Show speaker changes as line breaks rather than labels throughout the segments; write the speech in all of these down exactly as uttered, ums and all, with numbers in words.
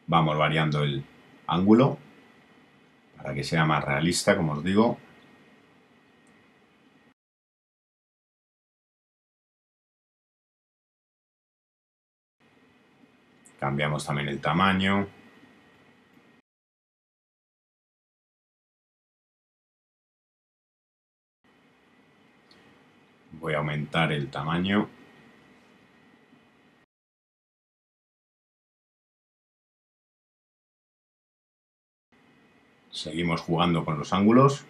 Vamos variando el ángulo para que sea más realista, como os digo. Cambiamos también el tamaño. Voy a aumentar el tamaño. Seguimos jugando con los ángulos.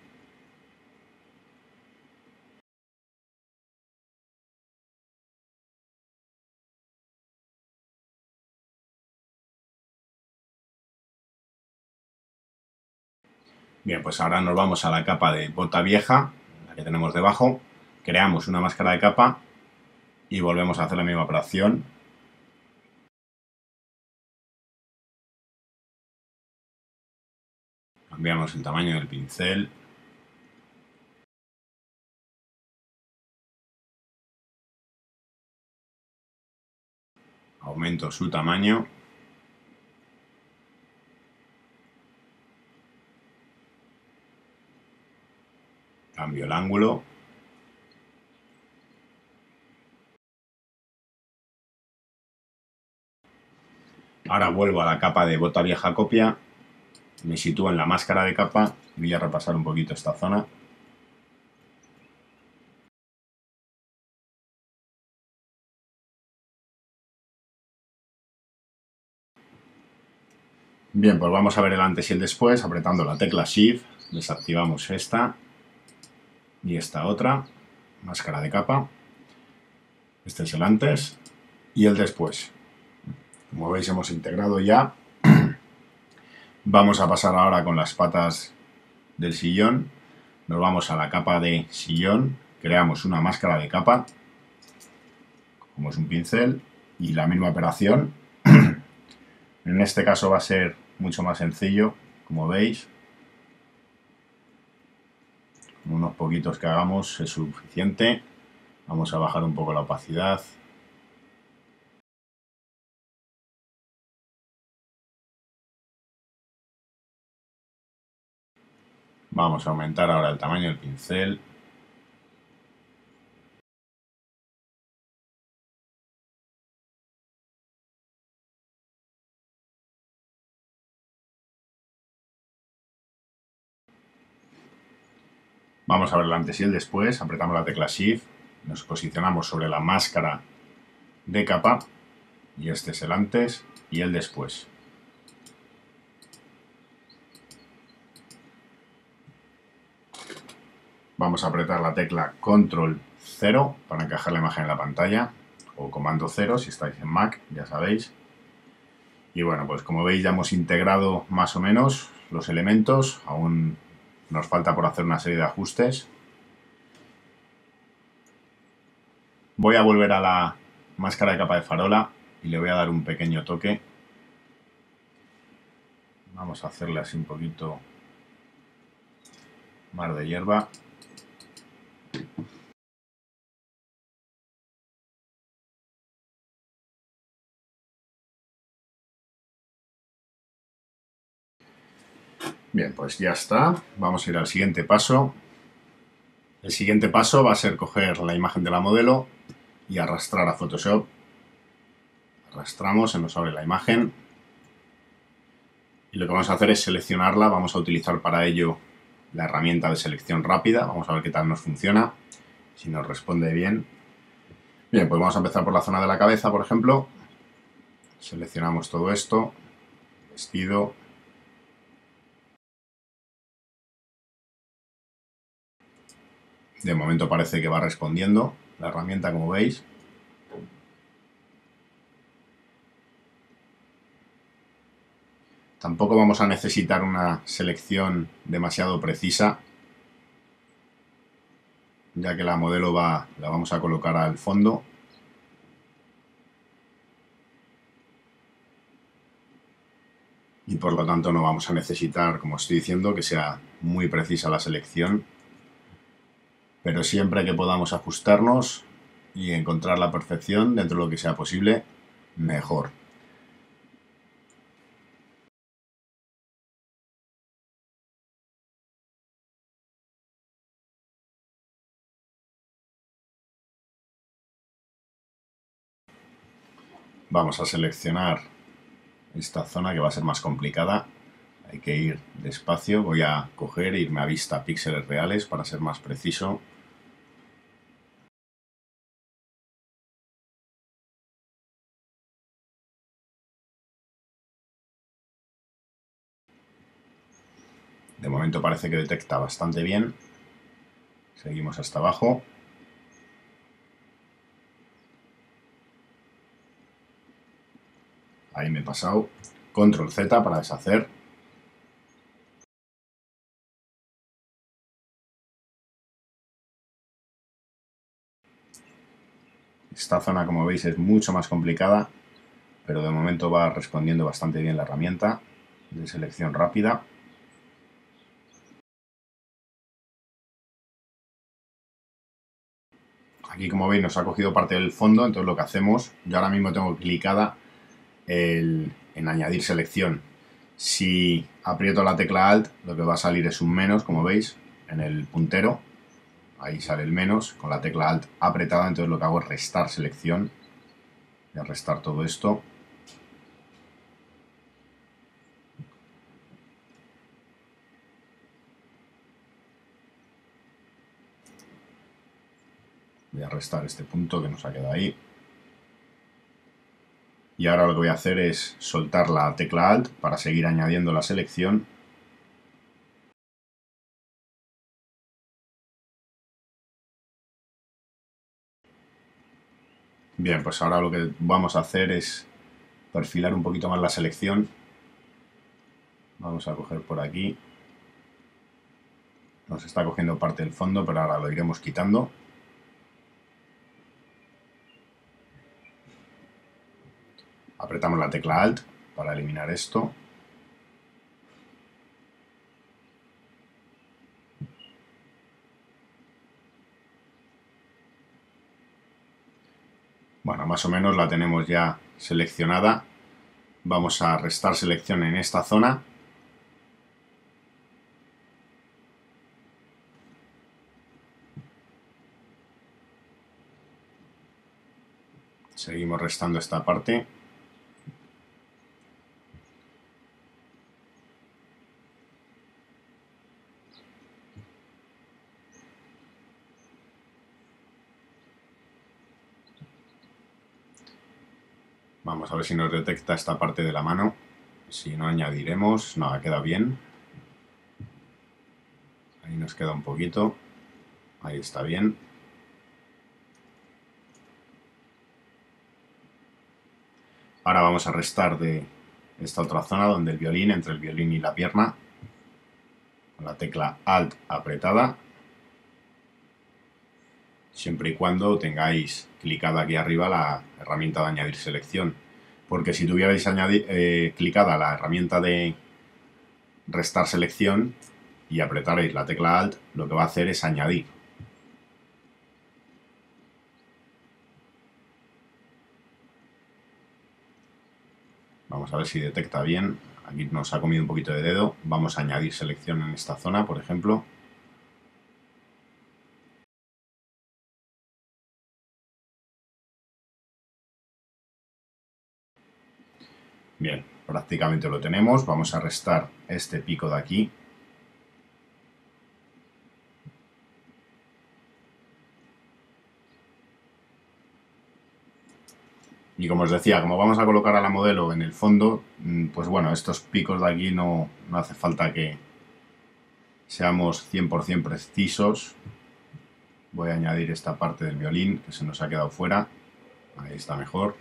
Bien, pues ahora nos vamos a la capa de bota vieja, la que tenemos debajo. Creamos una máscara de capa y volvemos a hacer la misma operación. Cambiamos el tamaño del pincel. Aumento su tamaño. Cambio el ángulo. Ahora vuelvo a la capa de bota vieja copia. Me sitúo en la máscara de capa y voy a repasar un poquito esta zona. Bien, pues vamos a ver el antes y el después. Apretando la tecla Shift, desactivamos esta y esta otra máscara de capa. Este es el antes y el después. Como veis, hemos integrado ya. Vamos a pasar ahora con las patas del sillón. Nos vamos a la capa de sillón. Creamos una máscara de capa. Como es un pincel. Y la misma operación. En este caso va a ser mucho más sencillo, como veis. Con unos poquitos que hagamos es suficiente. Vamos a bajar un poco la opacidad. Vamos a aumentar ahora el tamaño del pincel. Vamos a ver el antes y el después. Apretamos la tecla Shift. Nos posicionamos sobre la máscara de capa. Y este es el antes y el después. Vamos a apretar la tecla Control cero para encajar la imagen en la pantalla, o Comando cero si estáis en Mac, ya sabéis. Y bueno, pues como veis ya hemos integrado más o menos los elementos, aún nos falta por hacer una serie de ajustes. Voy a volver a la máscara de capa de farola y le voy a dar un pequeño toque. Vamos a hacerle así un poquito más de hierba. Bien, pues ya está. Vamos a ir al siguiente paso. El siguiente paso va a ser coger la imagen de la modelo y arrastrar a Photoshop. Arrastramos, se nos abre la imagen. Y lo que vamos a hacer es seleccionarla. Vamos a utilizar para ello la herramienta de selección rápida. Vamos a ver qué tal nos funciona. Si nos responde bien. Bien, pues vamos a empezar por la zona de la cabeza, por ejemplo. Seleccionamos todo esto. Vestido. De momento parece que va respondiendo la herramienta, como veis. Tampoco vamos a necesitar una selección demasiado precisa, ya que la modelo va, la vamos a colocar al fondo. Y por lo tanto no vamos a necesitar, como estoy diciendo, que sea muy precisa la selección. Pero siempre que podamos ajustarnos y encontrar la perfección dentro de lo que sea posible, mejor. Vamos a seleccionar esta zona que va a ser más complicada. Hay que ir despacio. Voy a coger e irme a vista píxeles reales para ser más preciso. De momento parece que detecta bastante bien. Seguimos hasta abajo. Ahí me he pasado. Control Z para deshacer. Esta zona, como veis, es mucho más complicada, pero de momento va respondiendo bastante bien la herramienta de selección rápida. Aquí, como veis, nos ha cogido parte del fondo, entonces lo que hacemos, yo ahora mismo tengo clicada el, en añadir selección. Si aprieto la tecla Alt, lo que va a salir es un menos, como veis, en el puntero. Ahí sale el menos, con la tecla Alt apretada, entonces lo que hago es restar selección. Voy a restar todo esto. Voy a restar este punto que nos ha quedado ahí. Y ahora lo que voy a hacer es soltar la tecla Alt para seguir añadiendo la selección. Bien, pues ahora lo que vamos a hacer es perfilar un poquito más la selección. Vamos a coger por aquí. Nos está cogiendo parte del fondo, pero ahora lo iremos quitando. Apretamos la tecla Alt para eliminar esto. Bueno, más o menos la tenemos ya seleccionada. Vamos a restar selección en esta zona. Seguimos restando esta parte. Vamos a ver si nos detecta esta parte de la mano. Si no, añadiremos. No, queda bien. Ahí nos queda un poquito. Ahí está bien. Ahora vamos a restar de esta otra zona donde el violín, entre el violín y la pierna, con la tecla Alt apretada, siempre y cuando tengáis clicada aquí arriba la herramienta de añadir selección, porque si tuvierais añadir, eh, clicada la herramienta de restar selección y apretaréis la tecla Alt, lo que va a hacer es añadir. Vamos a ver si detecta bien. Aquí nos ha comido un poquito de dedo. Vamos a añadir selección en esta zona, por ejemplo. Bien, prácticamente lo tenemos. Vamos a restar este pico de aquí. Y como os decía, como vamos a colocar a la modelo en el fondo, pues bueno, estos picos de aquí no, no hace falta que seamos cien por cien precisos. Voy a añadir esta parte del violín que se nos ha quedado fuera. Ahí está mejor.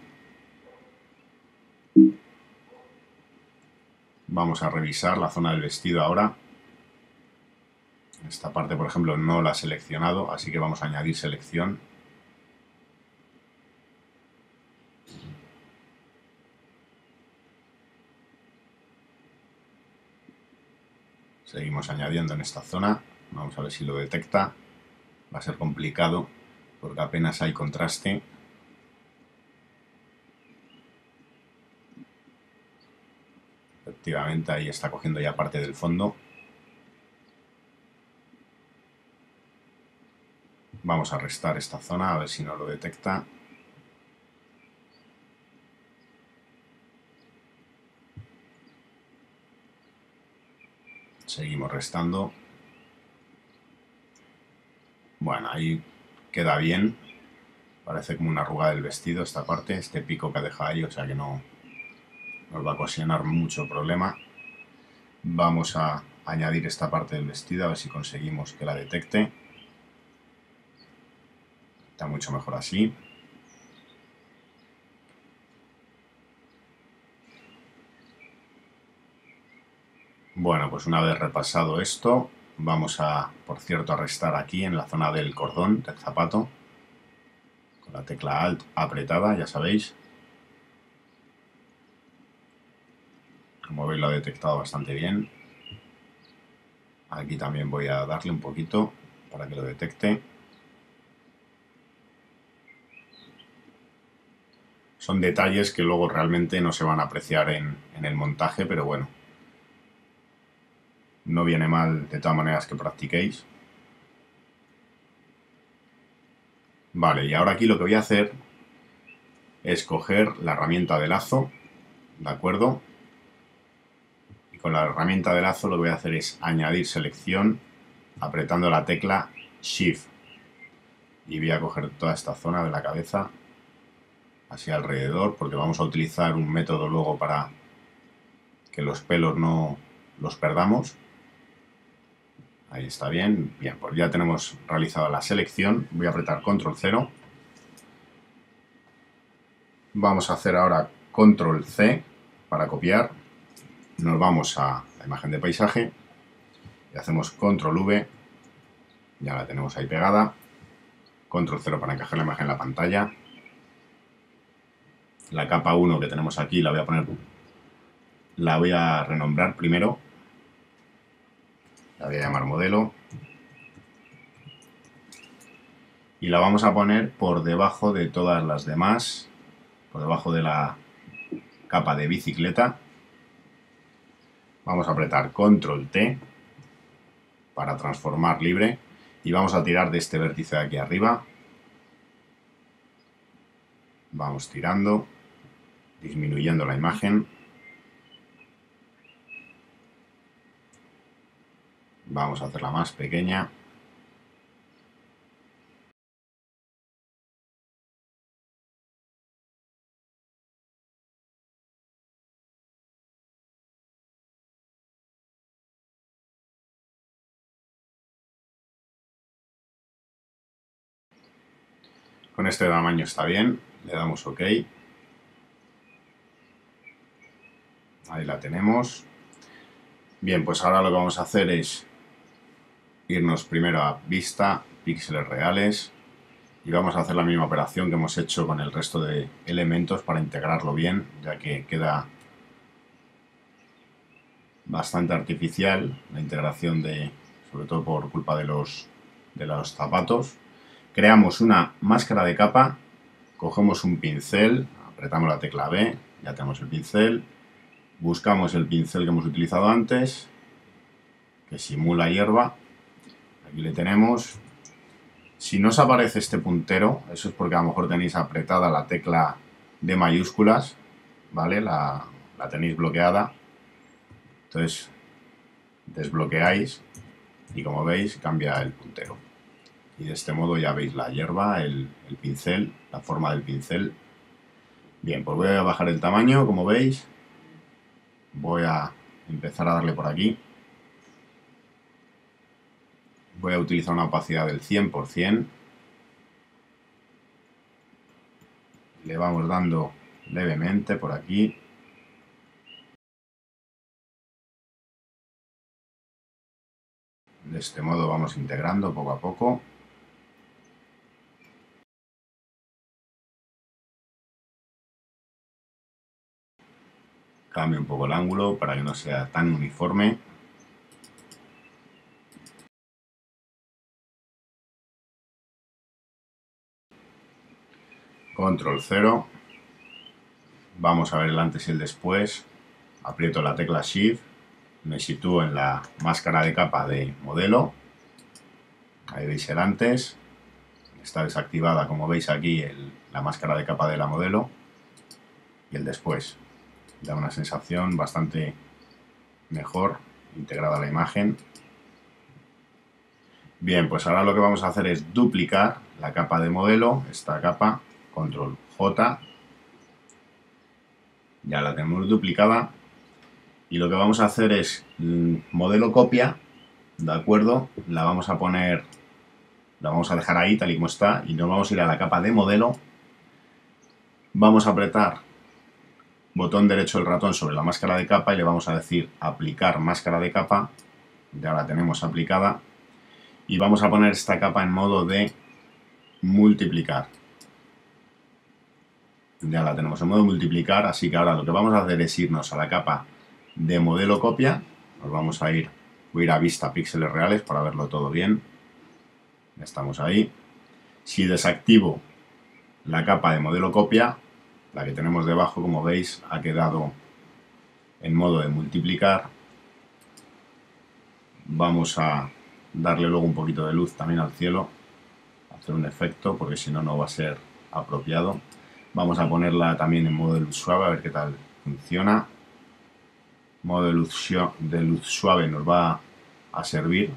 Vamos a revisar la zona del vestido ahora. Esta parte, por ejemplo, no la he seleccionado, así que vamos a añadir selección. Seguimos añadiendo en esta zona. Vamos a ver si lo detecta. Va a ser complicado porque apenas hay contraste. Efectivamente, ahí está cogiendo ya parte del fondo. Vamos a restar esta zona a ver si no lo detecta. Seguimos restando. Bueno, ahí queda bien. Parece como una arruga del vestido esta parte, este pico que ha dejado ahí, o sea que no nos va a ocasionar mucho problema. Vamos a añadir esta parte del vestido, a ver si conseguimos que la detecte. Está mucho mejor así. Bueno, pues una vez repasado esto, vamos a, por cierto, a restar aquí en la zona del cordón del zapato, con la tecla Alt apretada, ya sabéis. Como veis lo ha detectado bastante bien. Aquí también voy a darle un poquito para que lo detecte. Son detalles que luego realmente no se van a apreciar en, en el montaje, pero bueno, no viene mal de todas maneras que practiquéis. Vale, y ahora aquí lo que voy a hacer es coger la herramienta de lazo, ¿de acuerdo? Y con la herramienta de lazo lo que voy a hacer es añadir selección apretando la tecla Shift. Y voy a coger toda esta zona de la cabeza hacia alrededor, porque vamos a utilizar un método luego para que los pelos no los perdamos. Ahí está bien. Bien, pues ya tenemos realizada la selección. Voy a apretar control cero. Vamos a hacer ahora control C para copiar. Nos vamos a la imagen de paisaje y hacemos control V. Ya la tenemos ahí pegada. control cero para encajar la imagen en la pantalla. La capa uno que tenemos aquí la voy a poner, la voy a renombrar primero. La voy a llamar modelo. Y la vamos a poner por debajo de todas las demás, por debajo de la capa de bicicleta. Vamos a apretar control T para transformar libre y vamos a tirar de este vértice de aquí arriba. Vamos tirando, disminuyendo la imagen. Vamos a hacerla más pequeña. Con este tamaño está bien, le damos OK. Ahí la tenemos. Bien, pues ahora lo que vamos a hacer es irnos primero a vista, píxeles reales, y vamos a hacer la misma operación que hemos hecho con el resto de elementos para integrarlo bien, ya que queda bastante artificial la integración de, sobre todo por culpa de los, de los zapatos. Creamos una máscara de capa, cogemos un pincel, apretamos la tecla B, ya tenemos el pincel, buscamos el pincel que hemos utilizado antes, que simula hierba, aquí le tenemos. Si no os aparece este puntero, eso es porque a lo mejor tenéis apretada la tecla de mayúsculas, ¿vale? La, la tenéis bloqueada. Entonces desbloqueáis y como veis cambia el puntero. Y de este modo ya veis la hierba, el, el pincel, la forma del pincel. Bien, pues voy a bajar el tamaño, como veis. Voy a empezar a darle por aquí. Voy a utilizar una opacidad del cien por cien. Le vamos dando levemente por aquí. De este modo vamos integrando poco a poco. Cambio un poco el ángulo para que no sea tan uniforme. Control cero. Vamos a ver el antes y el después. Aprieto la tecla Shift. Me sitúo en la máscara de capa de modelo. Ahí veis el antes. Está desactivada, como veis aquí, el, la máscara de capa de la modelo. Y el después. Da una sensación bastante mejor integrada la imagen. Bien, pues ahora lo que vamos a hacer es duplicar la capa de modelo, esta capa, control J, ya la tenemos duplicada, y lo que vamos a hacer es modelo copia, ¿de acuerdo? La vamos a poner, la vamos a dejar ahí tal y como está, y nos vamos a ir a la capa de modelo, vamos a apretar botón derecho del ratón sobre la máscara de capa y le vamos a decir aplicar máscara de capa, ya la tenemos aplicada. Y vamos a poner esta capa en modo de multiplicar. Ya la tenemos en modo de multiplicar, así que ahora lo que vamos a hacer es irnos a la capa de modelo copia. Nos vamos a ir, voy a ir a vista píxeles reales para verlo todo bien. Ya estamos ahí. Si desactivo la capa de modelo copia, la que tenemos debajo, como veis, ha quedado en modo de multiplicar. Vamos a darle luego un poquito de luz también al cielo, hacer un efecto, porque si no, no va a ser apropiado. Vamos a ponerla también en modo de luz suave, a ver qué tal funciona. Modo de luz, de luz suave nos va a servir.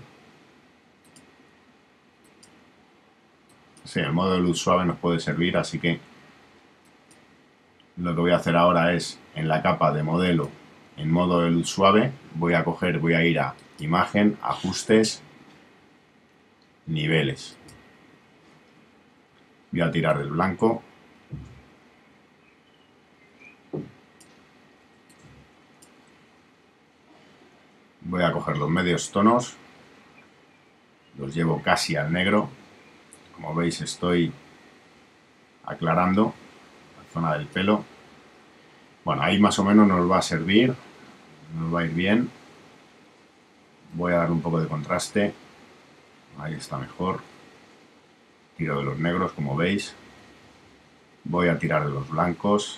Sí, el modo de luz suave nos puede servir, así que lo que voy a hacer ahora es, en la capa de modelo, en modo de luz suave, voy a coger, voy a ir a imagen, ajustes, niveles. Voy a tirar del blanco. Voy a coger los medios tonos. Los llevo casi al negro. Como veis, estoy aclarando la zona del pelo. Bueno, ahí más o menos nos va a servir. Nos va a ir bien. Voy a dar un poco de contraste. Ahí está mejor. Tiro de los negros, como veis. Voy a tirar de los blancos.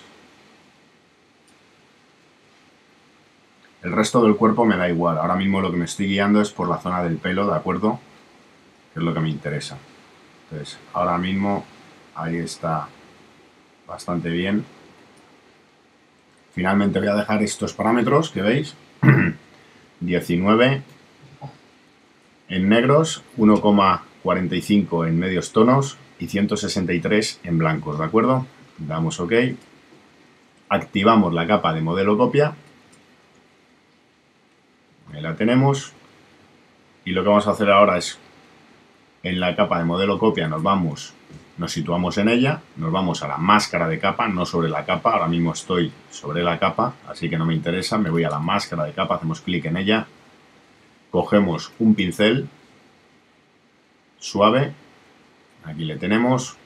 El resto del cuerpo me da igual. Ahora mismo lo que me estoy guiando es por la zona del pelo, ¿de acuerdo? Que es lo que me interesa. Entonces, ahora mismo ahí está bastante bien. Finalmente voy a dejar estos parámetros que veis. diecinueve en negros, uno coma cuarenta y cinco en medios tonos y ciento sesenta y tres en blancos, ¿de acuerdo? Damos OK. Activamos la capa de modelo copia. Ahí la tenemos. Y lo que vamos a hacer ahora es, en la capa de modelo copia nos vamos, nos situamos en ella, nos vamos a la máscara de capa, no sobre la capa. Ahora mismo estoy sobre la capa, así que no me interesa. Me voy a la máscara de capa, hacemos clic en ella. Cogemos un pincel suave, aquí le tenemos,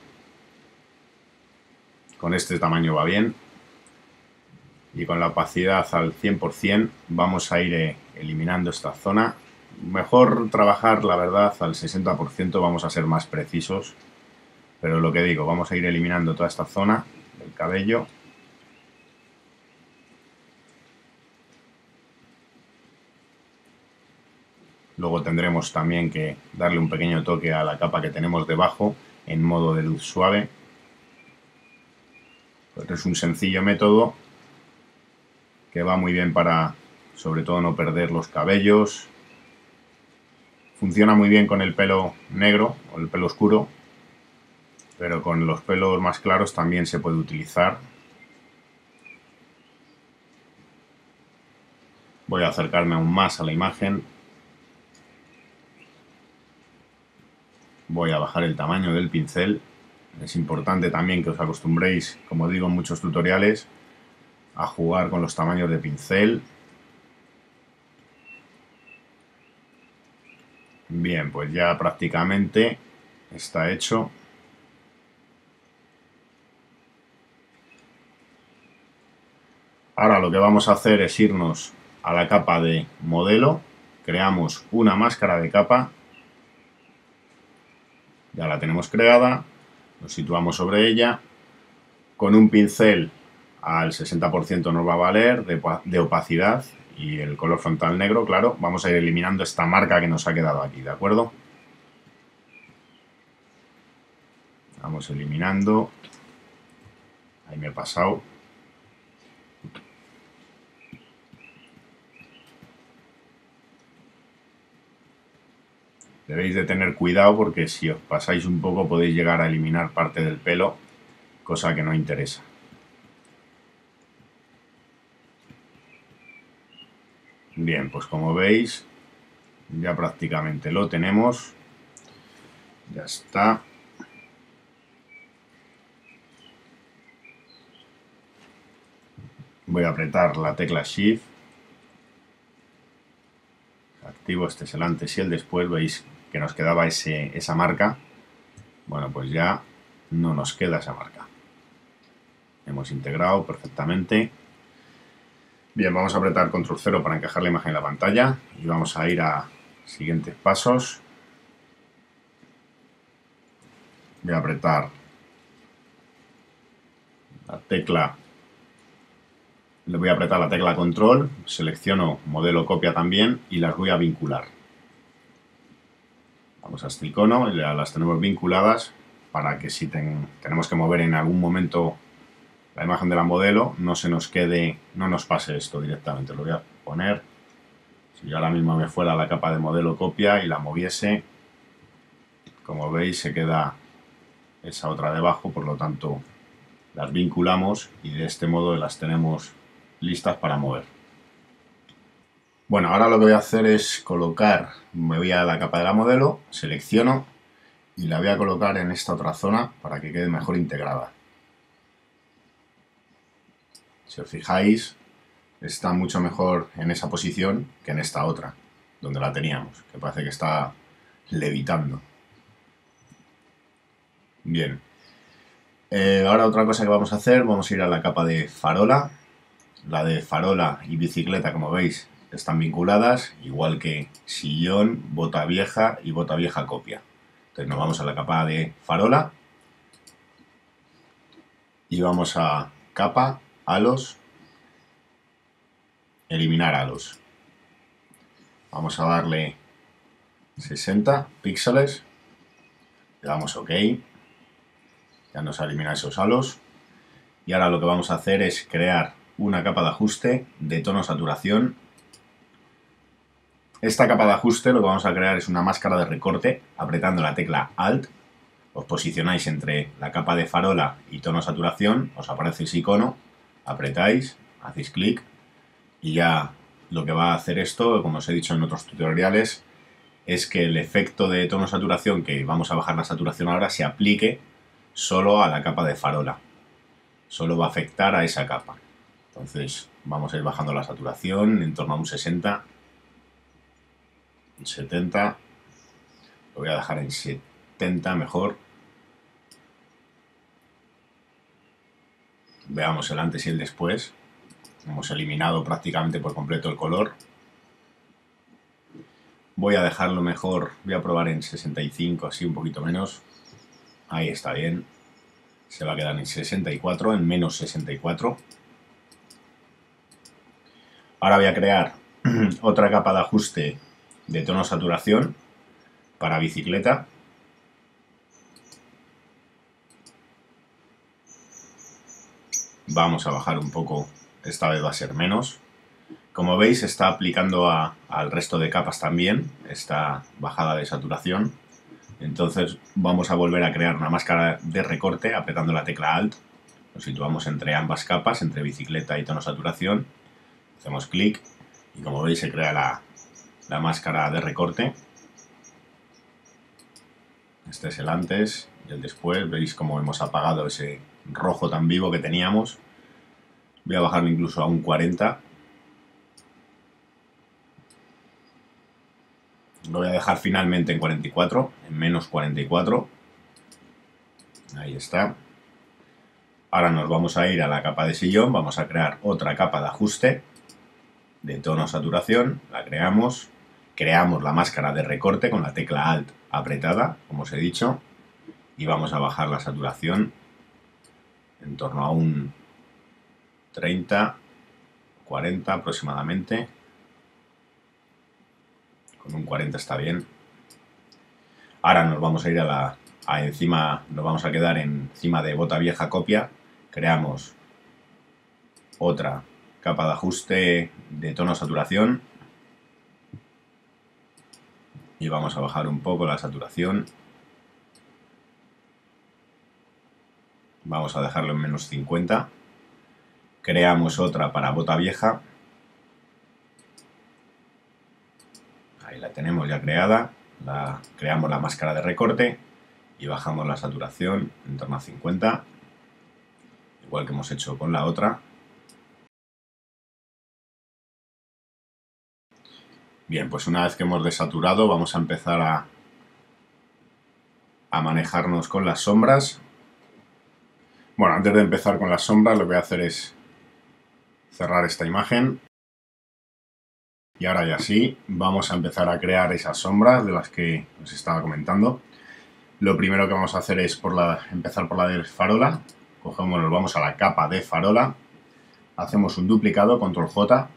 con este tamaño va bien, y con la opacidad al cien por cien vamos a ir eh, eliminando esta zona. Mejor trabajar, la verdad, al sesenta por ciento, vamos a ser más precisos, pero lo que digo, vamos a ir eliminando toda esta zona del cabello. Luego tendremos también que darle un pequeño toque a la capa que tenemos debajo en modo de luz suave. Pues es un sencillo método que va muy bien para, sobre todo, no perder los cabellos. Funciona muy bien con el pelo negro o el pelo oscuro, pero con los pelos más claros también se puede utilizar. Voy a acercarme aún más a la imagen. Voy a bajar el tamaño del pincel. Es importante también que os acostumbréis, como digo en muchos tutoriales, a jugar con los tamaños de pincel. Bien, pues ya prácticamente está hecho. Ahora lo que vamos a hacer es irnos a la capa de modelo. Creamos una máscara de capa. Ya la tenemos creada, nos situamos sobre ella, con un pincel al sesenta por ciento nos va a valer de, de opacidad y el color frontal negro, claro. Vamos a ir eliminando esta marca que nos ha quedado aquí, ¿de acuerdo? Vamos eliminando. Ahí me he pasado. Debéis de tener cuidado porque si os pasáis un poco podéis llegar a eliminar parte del pelo, cosa que no interesa. Bien, pues como veis, ya prácticamente lo tenemos. Ya está. Voy a apretar la tecla Shift. Activo, este es el antes y el después. Veis que nos quedaba ese, esa marca. Bueno, pues ya no nos queda esa marca. Hemos integrado perfectamente. Bien, vamos a apretar control cero para encajar la imagen en la pantalla y vamos a ir a siguientes pasos. Voy a apretar la tecla, le voy a apretar la tecla control, selecciono modelo copia también y las voy a vincular. Vamos a este icono y ya las tenemos vinculadas para que si ten, tenemos que mover en algún momento la imagen de la modelo, no se nos quede, no nos pase esto directamente. Lo voy a poner, si yo ahora mismo me fuera a la capa de modelo copia y la moviese, como veis se queda esa otra debajo, por lo tanto las vinculamos y de este modo las tenemos listas para mover. Bueno, ahora lo que voy a hacer es colocar, me voy a la capa de la modelo, selecciono y la voy a colocar en esta otra zona para que quede mejor integrada. Si os fijáis, está mucho mejor en esa posición que en esta otra, donde la teníamos, que parece que está levitando. Bien. Eh, ahora otra cosa que vamos a hacer, vamos a ir a la capa de farola. La de farola y bicicleta, como veis, están vinculadas, igual que sillón, bota vieja y bota vieja copia. Entonces nos vamos a la capa de farola y vamos a capa, halos, eliminar halos. Vamos a darle sesenta píxeles, le damos OK, ya nos ha eliminado esos halos y ahora lo que vamos a hacer es crear una capa de ajuste de tono saturación. Esta capa de ajuste lo que vamos a crear es una máscara de recorte, apretando la tecla Alt, os posicionáis entre la capa de farola y tono saturación, os aparece ese icono, apretáis, hacéis clic y ya lo que va a hacer esto, como os he dicho en otros tutoriales, es que el efecto de tono saturación, que vamos a bajar la saturación ahora, se aplique solo a la capa de farola. Solo va a afectar a esa capa. Entonces vamos a ir bajando la saturación en torno a un sesenta, setenta, lo voy a dejar en setenta mejor. Veamos el antes y el después. Hemos eliminado prácticamente por completo el color. Voy a dejarlo mejor, voy a probar en sesenta y cinco, así un poquito menos. Ahí está bien. Se va a quedar en sesenta y cuatro, en menos sesenta y cuatro. Ahora voy a crear otra capa de ajuste de tono saturación para bicicleta. Vamos a bajar un poco, esta vez va a ser menos. Como veis, está aplicando a, al resto de capas también esta bajada de saturación. Entonces vamos a volver a crear una máscara de recorte apretando la tecla Alt. Nos situamos entre ambas capas, entre bicicleta y tono saturación. Hacemos clic y como veis se crea la, la máscara de recorte. Este es el antes y el después. Veis cómo hemos apagado ese rojo tan vivo que teníamos. Voy a bajarlo incluso a un cuarenta. Lo voy a dejar finalmente en cuarenta y cuatro, en menos cuarenta y cuatro. Ahí está. Ahora nos vamos a ir a la capa de sillón, vamos a crear otra capa de ajuste de tono saturación, la creamos, creamos la máscara de recorte con la tecla Alt apretada, como os he dicho, y vamos a bajar la saturación en torno a un treinta, cuarenta aproximadamente. Con un cuarenta está bien. Ahora nos vamos a ir a la a encima, nos vamos a quedar encima de bota vieja copia. Creamos otra capa de ajuste de tono saturación. Y vamos a bajar un poco la saturación. Vamos a dejarlo en menos cincuenta. Creamos otra para bota vieja. Ahí la tenemos ya creada. La, creamos la máscara de recorte y bajamos la saturación en torno a cincuenta. Igual que hemos hecho con la otra. Bien, pues una vez que hemos desaturado vamos a empezar a, a manejarnos con las sombras. Bueno, antes de empezar con las sombras lo que voy a hacer es cerrar esta imagen. Y ahora ya sí, vamos a empezar a crear esas sombras de las que os estaba comentando. Lo primero que vamos a hacer es por la, empezar por la de farola. Cogemos, nos vamos a la capa de farola. Hacemos un duplicado, control J.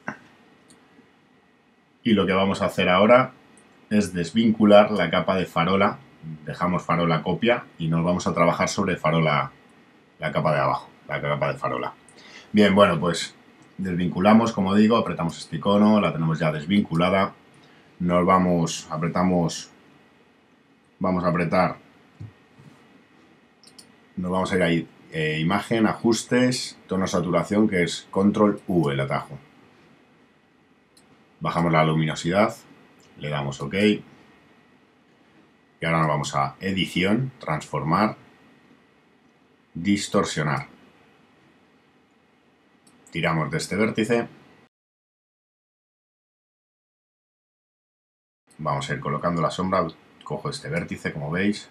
Y lo que vamos a hacer ahora es desvincular la capa de farola. Dejamos farola copia y nos vamos a trabajar sobre farola, la capa de abajo, la capa de farola. Bien, bueno, pues desvinculamos, como digo, apretamos este icono, la tenemos ya desvinculada. Nos vamos, apretamos, vamos a apretar, nos vamos a ir ahí, eh, imagen, ajustes, tono saturación, que es control U el atajo. Bajamos la luminosidad, le damos OK. Y ahora nos vamos a edición, transformar, distorsionar. Tiramos de este vértice. Vamos a ir colocando la sombra. Cojo este vértice, como veis.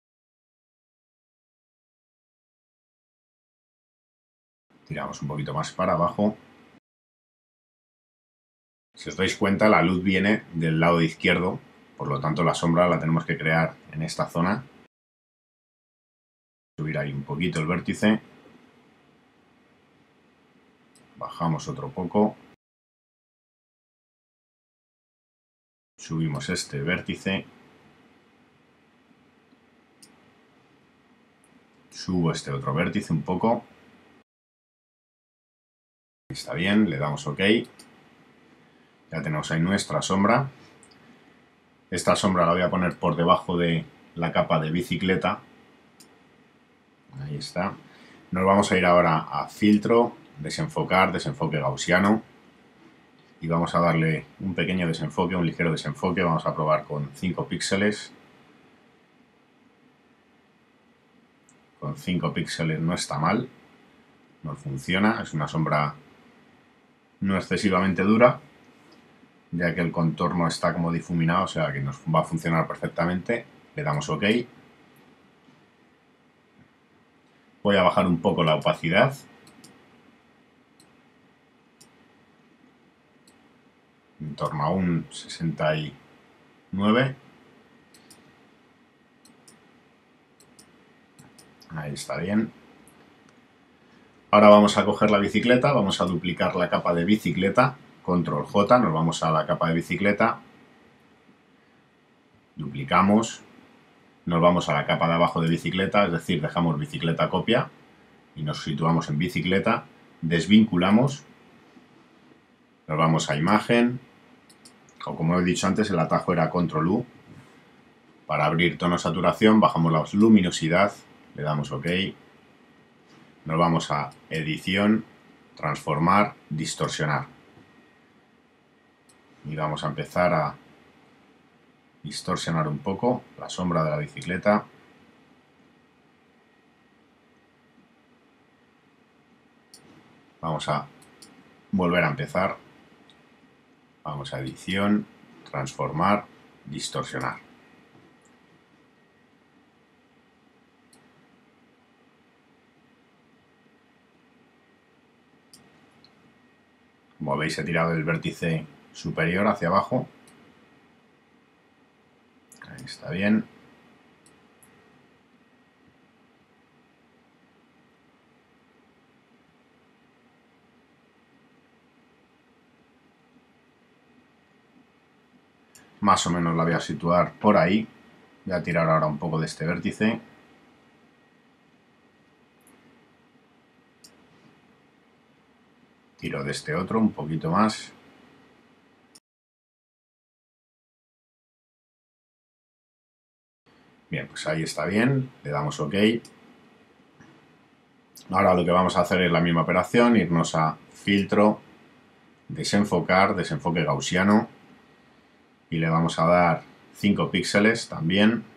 Tiramos un poquito más para abajo. Si os dais cuenta, la luz viene del lado izquierdo. Por lo tanto, la sombra la tenemos que crear en esta zona. Subir ahí un poquito el vértice. Bajamos otro poco. Subimos este vértice. Subo este otro vértice un poco. Está bien, le damos OK. Ya tenemos ahí nuestra sombra. Esta sombra la voy a poner por debajo de la capa de bicicleta. Ahí está. Nos vamos a ir ahora a filtro, desenfocar, desenfoque gaussiano. Y vamos a darle un pequeño desenfoque, un ligero desenfoque. Vamos a probar con cinco píxeles. Con cinco píxeles no está mal. Nos funciona. Es una sombra no excesivamente dura, ya que el contorno está como difuminado, o sea que nos va a funcionar perfectamente. Le damos OK. Voy a bajar un poco la opacidad. En torno a un sesenta y nueve. Ahí está bien. Ahora vamos a coger la bicicleta, vamos a duplicar la capa de bicicleta, control J, nos vamos a la capa de bicicleta, duplicamos, nos vamos a la capa de abajo de bicicleta, es decir, dejamos bicicleta copia y nos situamos en bicicleta, desvinculamos, nos vamos a imagen, o como he dicho antes, el atajo era control U. Para abrir tono saturación bajamos la luminosidad, le damos OK. Nos vamos a edición, transformar, distorsionar. Y vamos a empezar a distorsionar un poco la sombra de la bicicleta. Vamos a volver a empezar. Vamos a edición, transformar, distorsionar. Como veis, he tirado el vértice superior hacia abajo. Ahí está bien. Más o menos la voy a situar por ahí. Voy a tirar ahora un poco de este vértice. Tiro de este otro un poquito más. Bien, pues ahí está bien, le damos OK. Ahora lo que vamos a hacer es la misma operación, irnos a filtro, desenfocar, desenfoque gaussiano, y le vamos a dar cinco píxeles también.